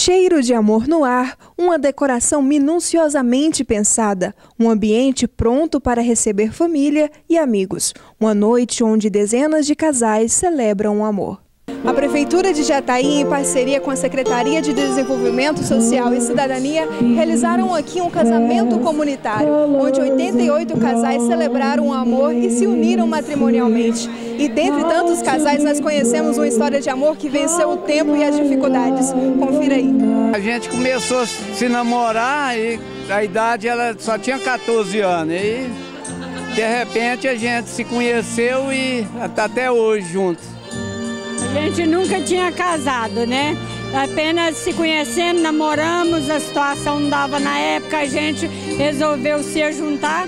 Cheiro de amor no ar, uma decoração minuciosamente pensada, um ambiente pronto para receber família e amigos. Uma noite onde dezenas de casais celebram o amor. A Prefeitura de Jataí, em parceria com a Secretaria de Desenvolvimento Social e Cidadania, realizaram aqui um casamento comunitário, onde 88 casais celebraram o amor e se uniram matrimonialmente. E dentre tantos casais, nós conhecemos uma história de amor que venceu o tempo e as dificuldades. Confira aí. A gente começou a se namorar e a idade ela só tinha 14 anos. E de repente a gente se conheceu e está até hoje juntos. A gente nunca tinha casado, né? Apenas se conhecendo, namoramos, a situação não dava na época, a gente resolveu se juntar.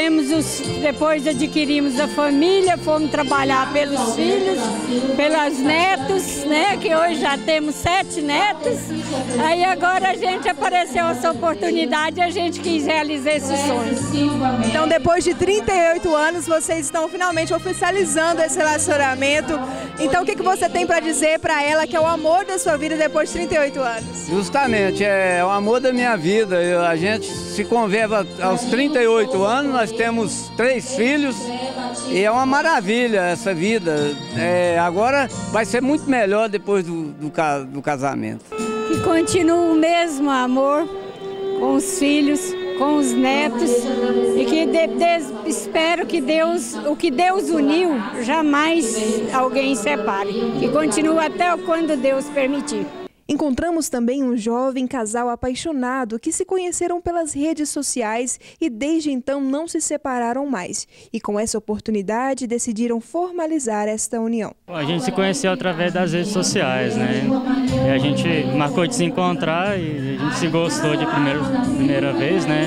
Depois adquirimos a família, fomos trabalhar pelos filhos, pelas netos, né? Que hoje já temos 7 netos. Aí agora a gente apareceu essa oportunidade e a gente quis realizar esses sonhos. Então, depois de 38 anos, vocês estão finalmente oficializando esse relacionamento. Então, o que você tem para dizer para ela que é o amor da sua vida depois de 38 anos? Justamente, é o amor da minha vida. A gente se conversa aos 38 anos, nós temos 3 filhos e é uma maravilha essa vida. Agora vai ser muito melhor depois do casamento. Que continue o mesmo amor com os filhos, com os netos e que espero que o que Deus uniu, jamais alguém separe. Que continue até quando Deus permitir. Encontramos também um jovem casal apaixonado que se conheceram pelas redes sociais e desde então não se separaram mais. E com essa oportunidade decidiram formalizar esta união. A gente se conheceu através das redes sociais, né? E a gente marcou de se encontrar e a gente se gostou de primeira vez, né?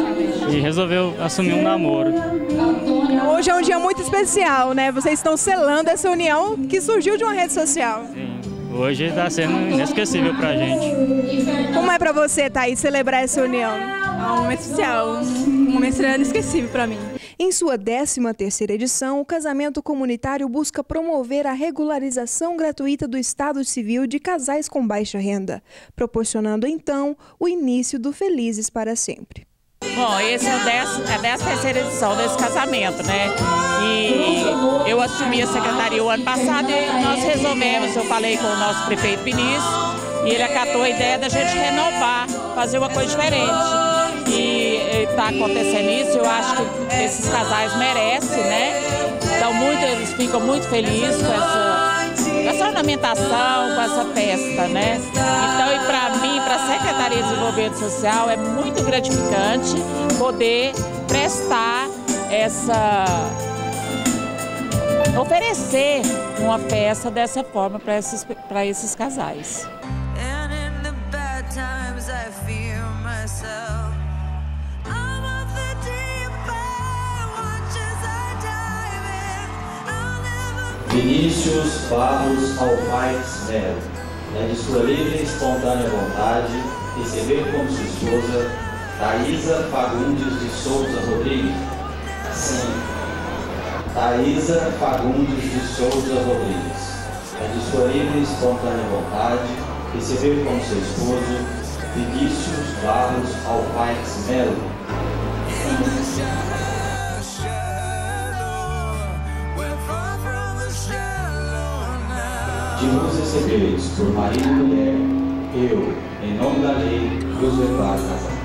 E resolveu assumir um namoro. Hoje é um dia muito especial, né? Vocês estão selando essa união que surgiu de uma rede social. Sim. Hoje está sendo inesquecível para a gente. Como é para você, Thaís, celebrar essa união? É um momento especial, um momento inesquecível para mim. Em sua 13ª edição, o casamento comunitário busca promover a regularização gratuita do estado civil de casais com baixa renda, proporcionando então o início do Felizes para Sempre. Bom, esse é a 13ª edição desse casamento, né? E eu assumi a secretaria o ano passado e nós resolvemos, eu falei com o nosso prefeito Vinícius, e ele acatou a ideia da gente renovar, fazer uma coisa diferente. E está acontecendo isso, eu acho que esses casais merecem, né? Então eles ficam muito felizes com essa ornamentação, com essa festa, né? Então, e para mim, para a Secretaria de Desenvolvimento Social, é muito gratificante poder prestar oferecer uma festa dessa forma para esses casais. Vinícius Barros Alfaix Melo, é de sua livre e espontânea vontade receber como sua esposa Thaisa Fagundes de Souza Rodrigues. Sim, Thaisa Fagundes de Souza Rodrigues, é de sua livre e espontânea vontade receber como seu esposo Vinícius Barros Alfaix Melo. De vos recebereis por marido e mulher, eu, em nome da lei, vos declaro casamento.